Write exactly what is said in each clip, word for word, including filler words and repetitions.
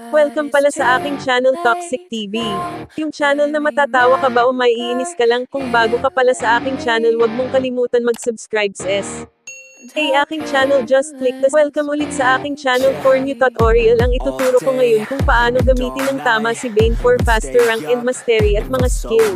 Welcome pala sa aking channel Toxic T V. Yung channel na matatawa ka ba o maiinis ka lang. Kung bago ka pala sa aking channel, wag mong kalimutan mag-subscribe s. Hey aking channel, just click the welcome ulit sa aking channel. For new tutorial ang ituturo ko ngayon kung paano gamitin ng tama si Vayne for faster rank and mastery at mga skill.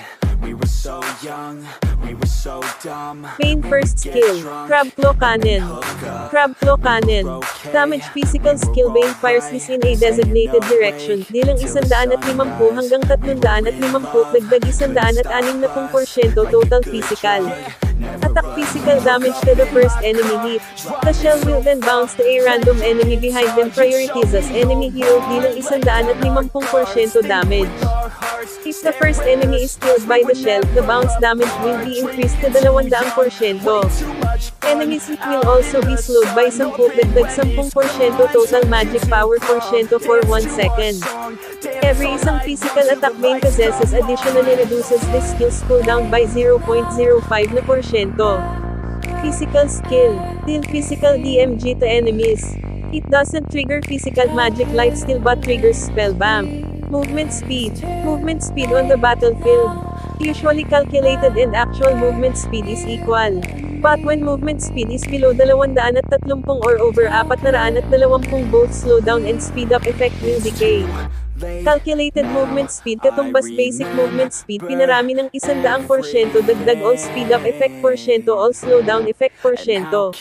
Vayne first skill, Crab Claw Cannon. Crab Claw Cannon. Damage physical skill. Vayne fires this in a designated direction. Bilang isandaan at limampu hanggang tatlundaan at limampu, dagdag isandaan at anim na pung porsyento total physical. Attack physical damage to the first enemy hit. The shell will then bounce to a random enemy behind them. Priorities as enemy hero. Bilang isandaan at limampung porsyento damage. If the first enemy is killed by the shell, the bounce damage will be increased to dalawang-daang porsyento. Enemies hit will also be slowed by sampu, dagdag sampung porsyento total magic power porsyento for one second. Every isang physical attack Vayne possesses additionally reduces this skill's cooldown by zero point zero five na porsyento. Physical skill. Deal physical D M G to enemies. It doesn't trigger physical magic lifesteal but triggers spellbomb. Movement speed. Movement speed on the battlefield. Usually calculated and actual movement speed is equal. But when movement speed is below dalawandaan at tatlumpung or over apat na raan at dalawampung, both slowdown and speed up effect will decay. Calculated movement speed katumbas basic movement speed pinarami ng isandaang porsyento, dagdag all speed up effect porsyento, all slowdown effect porsyento.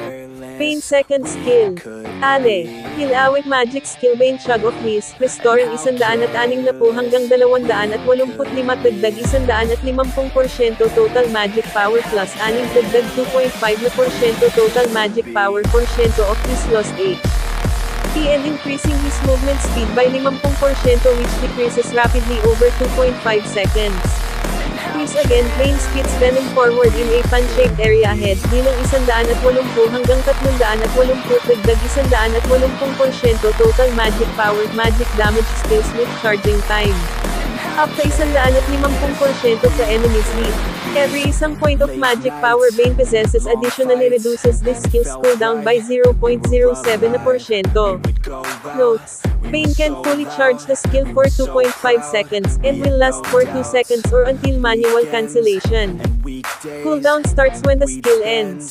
Vayne second skill. Ale. Heal awit magic skill. Vayne Chug of Mist. Restore ang isandaan at anim na po hanggang dalawandaan at walumput lima, dagdag isandaan at limampung porsyento total magic power plus anim, dagdag two point five na porsyento total magic power porsyento of his lost age. He and increasing his movement speed by limampung porsyento which decreases rapidly over two point five seconds. Use again, Vayne speeds venom forward in a pan-shaped area ahead, bilang isandaan at walumpu hanggang tatlundaan at walumpu, dagdag isandaan at walumpung porsyento total magic power, magic damage skills with charging time. Up to isandaan at limampung porsyento sa enemy's hit. Every isang point of magic power Vayne possesses additionally reduces this skill's cooldown by zero point zero seven na porsyento. Notes. Vayne can fully charge the skill for two point five seconds, and will last for two seconds or until manual cancellation. Cooldown starts when the skill ends.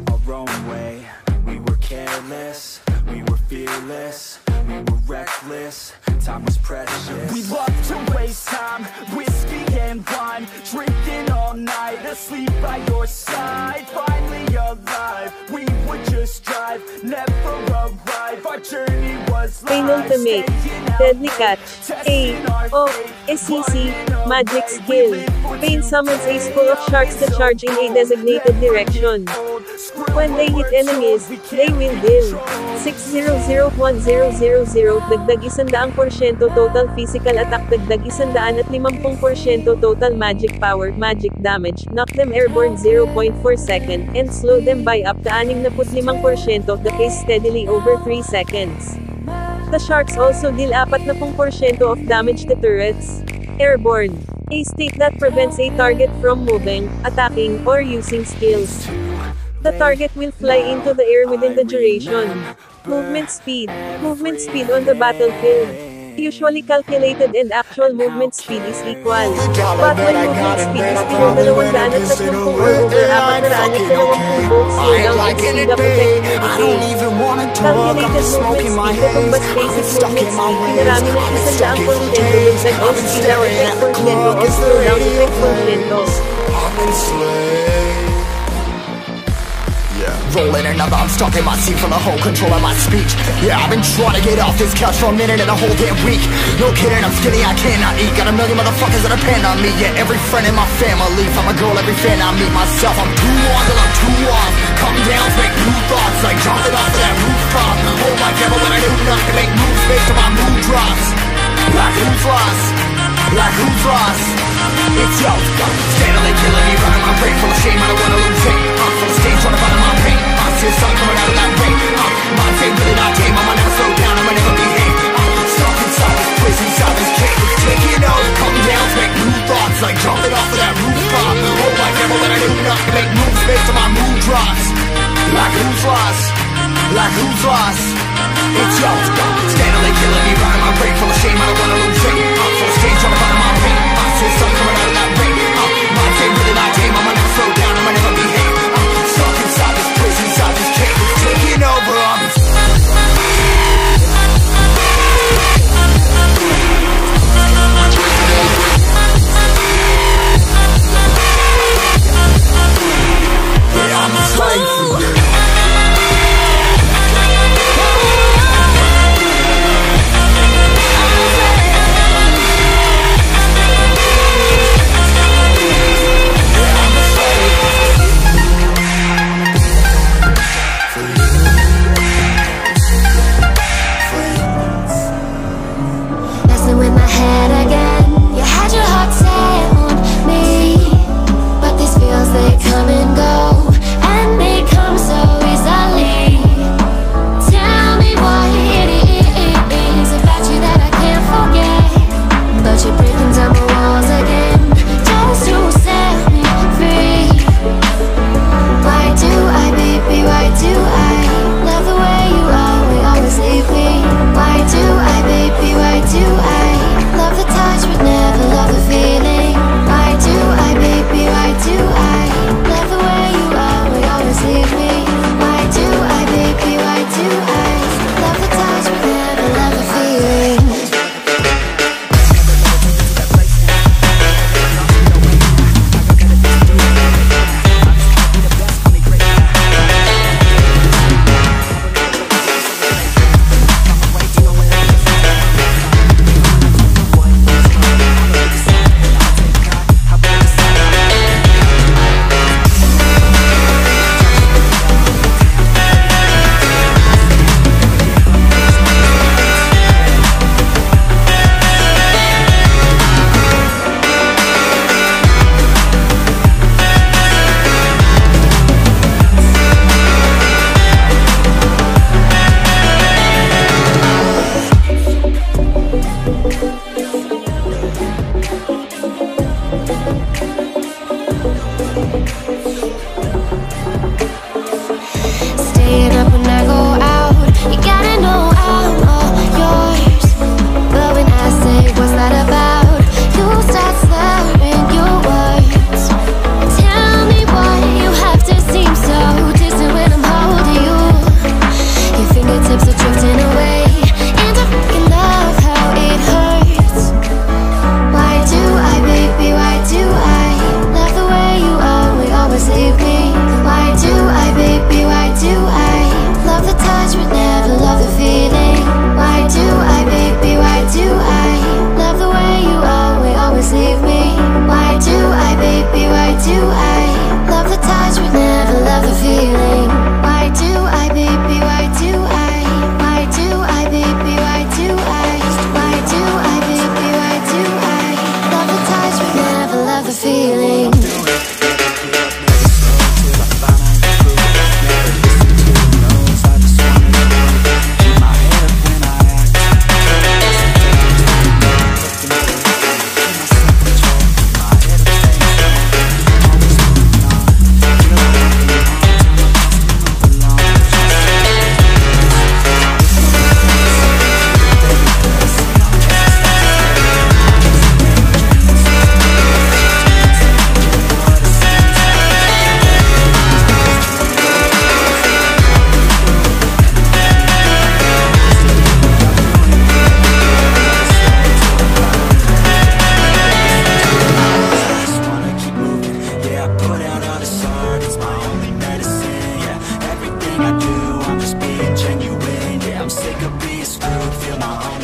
We were fearless, we were reckless, time was precious. We love to waste time, whiskey and wine, drinking all night, asleep by your side. Finally alive, we would just drive, never arrive. Our journey was life. Vayne ultimate. Deadly catch. A. O. S E C. Magic skill. Vayne summons a school of sharks to charge in a designated direction. When they hit enemies, they will deal six hundred one thousand, dagdag isandaang porsyento total physical attack, dagdag isandaan at limampung porsyento total magic power, magic damage, knock them airborne zero point four second, and slow them by up to anim na limang porsyento of the pace steadily over three seconds. The sharks also deal apat na pung porsyento of damage to turrets. Airborne. A state that prevents a target from moving, attacking, or using skills. The target will fly into the air within the duration. Movement speed. Movement speed on the battlefield. Usually calculated and actual movement speed is equal. But when movement speed is below dalawandaan at tatlumpung or over apat na raan at dalawampung, both slowdown and speed up effect will decay. Calculated movement speed katumbas basic movement speed pinarami ng isandaang porsyento, dagdag all speed up effect porsyento, all slowdown effect porsyento. Rolling another, I'm stuck in my seat for the whole control of my speech. Yeah, I've been trying to get off this couch for a minute and a whole damn week. No kidding, I'm skinny, I cannot eat. Got a million motherfuckers that depend on me. Yeah, every friend in my family, from a girl, every fan I meet myself. I'm too on till I'm too off. Come down, make new thoughts, like jumping off of that rooftop. Hold my devil when I do nothing, make moves based on my mood drops. Like who's lost? Like who's lost? It's yo, steadily killing me, running my brain full of shame. I don't wanna lose it. I'm full of stage, trying to find my pain. I see the sun coming out of that rain. Uh, my fate really not tame. I'ma never slow down. I'ma never behave. Uh, stuck inside this prison, inside this cage. Taking out, coming down, make new thoughts, like jumping off of that rooftop. Oh my devil, when I do nothing, make moves based on my mood drops. Like who's lost? Like who's lost? It's yo, steadily killing me.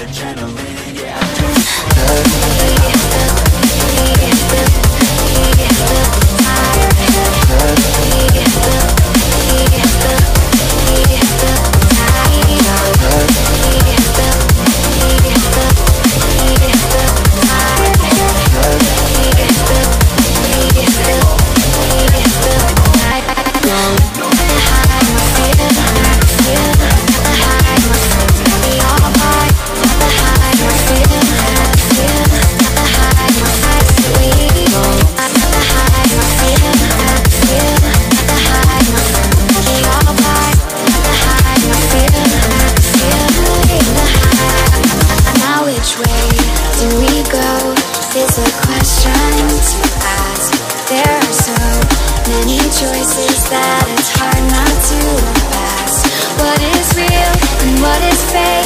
adrenaline, yeah, I'm just is a question to ask. There are so many choices that it's hard not to pass. What is real and what is fake?